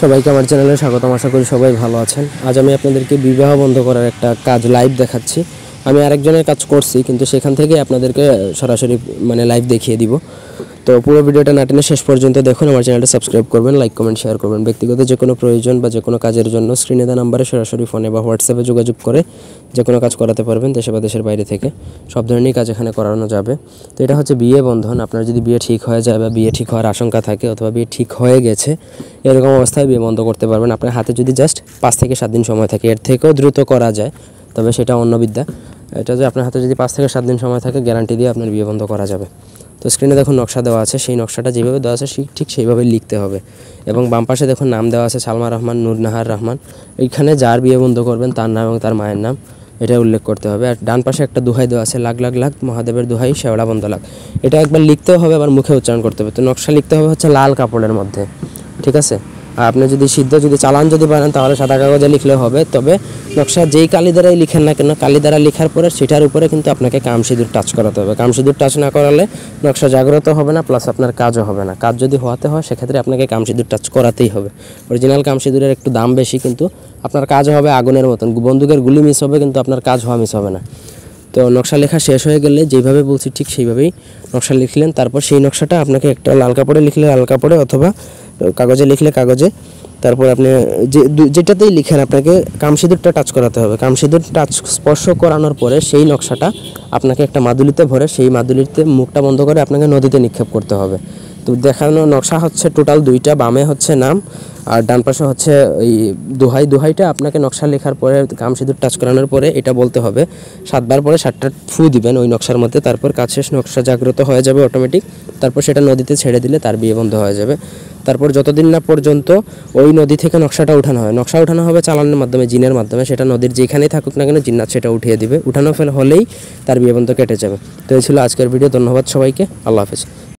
সবাইকে আমার চ্যানেলে স্বাগতম। আশা করি সবাই ভালো আছেন। আজ আমি আপনাদেরকে বিবাহ বন্ধ করার একটা কাজ লাইভ দেখাচ্ছি। আমি আরেকজনের কাজ করছি, কিন্তু সেখান থেকে আপনাদেরকে সরাসরি লাইভ দেখিয়ে দিব। তো পুরো ভিডিওটা না টেনে শেষ পর্যন্ত দেখুন। আমার চ্যানেলটা সাবস্ক্রাইব করবেন, লাইক কমেন্ট শেয়ার করবেন। ব্যক্তিগত যে কোনো প্রয়োজন বা যে কোনো কাজের জন্য স্ক্রিনে দেওয়া নাম্বারে সরাসরি ফোনে বা হোয়াটসঅ্যাপে যোগাযোগ করে যে কোনো কাজ করাতে পারবেন, দেশে বা দেশের বাইরে থেকে। সব ধরনেরই কাজ এখানে করানো যাবে। তো এটা হচ্ছে বিয়ে বন্ধন। আপনার যদি বিয়ে ঠিক হয়ে যায় বা বিয়ে ঠিক হওয়ার আশঙ্কা থাকে অথবা বিয়ে ঠিক হয়ে গেছে, এরকম অবস্থায় বিয়ে বন্ধ করতে পারবেন। আপনার হাতে যদি জাস্ট 5 থেকে 7 দিন সময় থাকে, এর থেকেও দ্রুত করা যায়, তবে সেটা অন্য বিদ্যা। এটা যে আপনার হাতে যদি 5 থেকে 7 দিন সময় থাকে, গ্যারান্টি দিয়ে আপনার বিয়ে বন্ধ করা যাবে। তো স্ক্রিনে দেখুন নকশা দেওয়া আছে, সেই নকশাটা যেভাবে দেওয়া আছে ঠিক সেইভাবে লিখতে হবে। এবং বাম পাশে দেখুন নাম দেওয়া আছে সালমা রহমান, নূর নাহার রহমান। এইখানে যার বিয়ে বন্ধ করবেন তার নাম এবং তার মায়ের নাম এটা উল্লেখ করতে হবে। আর ডান পাশে একটা দোহাই দেওয়া আছে, লাখ লাখ লাখ মহাদেবের দোহাই শেওড়া বন্ধ লাখ। এটা একবার লিখতেও হবে, আবার মুখে উচ্চারণ করতে হবে। তো নকশা লিখতে হবে হচ্ছে লাল কাপড়ের মধ্যে, ঠিক আছে। আর আপনি যদি চালান পারেন তাহলে সাদা কাগজে লিখলেও হবে। তবে নকশা যেই কালি দ্বারাই লিখেন না কেন, কালি দ্বারা লেখার পরে সেটার উপরে কিন্তু আপনাকে কামসিঁদুর টাচ করাতে হবে। কামসিঁদুর টাচ না করালে নকশা জাগ্রত হবে না, প্লাস আপনার কাজও হবে না। কাজ যদি হওয়াতে হয় সেক্ষেত্রে আপনাকে কামসিঁদুর টাচ করাতেই হবে। অরিজিনাল কামসিঁদুরের একটু দাম বেশি, কিন্তু আপনার কাজ হবে আগুনের মতন। বন্দুকের গুলি মিস হবে, কিন্তু আপনার কাজ হওয়া মিস হবে না। তো নকশা লেখা শেষ হয়ে গেলে যেভাবে বলছি ঠিক সেইভাবেই নকশা লিখলেন। তারপর সেই নকশাটা আপনাকে একটা লাল কাপড়ে লিখলে লাল কাপড়ে, অথবা কাগজে লিখলে কাগজে। তারপর আপনি যেটাতেই লিখেন আপনাকে কামসিঁদুরটা টাচ করাতে হবে। কামসিঁদুর টাচ স্পর্শ করানোর পরে সেই নকশাটা আপনাকে একটা মাদুলিতে ভরে, সেই মাদুলিতে মুখটা বন্ধ করে আপনাকে নদীতে নিক্ষেপ করতে হবে। তো দেখানো নকশা হচ্ছে টোটাল 2টা। বামে হচ্ছে নাম আর ডান পাশে হচ্ছে ওই দোহাইটা আপনাকে নকশা লেখার পরে কামসিঁদুর টাচ করানোর পরে এটা বলতে হবে 7 বার, পরে 7টা ফু দিবেন ওই নকশার মধ্যে। তারপর কাজ শেষ, নকশা জাগ্রত হয়ে যাবে অটোমেটিক। তারপর সেটা নদীতে ছেড়ে দিলে তার বিয়ে বন্ধ হয়ে যাবে। তারপর যতদিন না পর্যন্ত ওই নদী থেকে নকশাটা উঠানো হয়, নকশা উঠানো হবে চালানোর মাধ্যমে, জিনের মাধ্যমে। সেটা নদীর যেখানেই থাকুক না কেন, জিন্নাত সেটা উঠিয়ে দিবে। উঠানো হলেই তার বিয়ে বন্ধ কেটে যাবে। তো এই ছিল আজকের ভিডিও। ধন্যবাদ সবাইকে। আল্লাহ হাফেজ।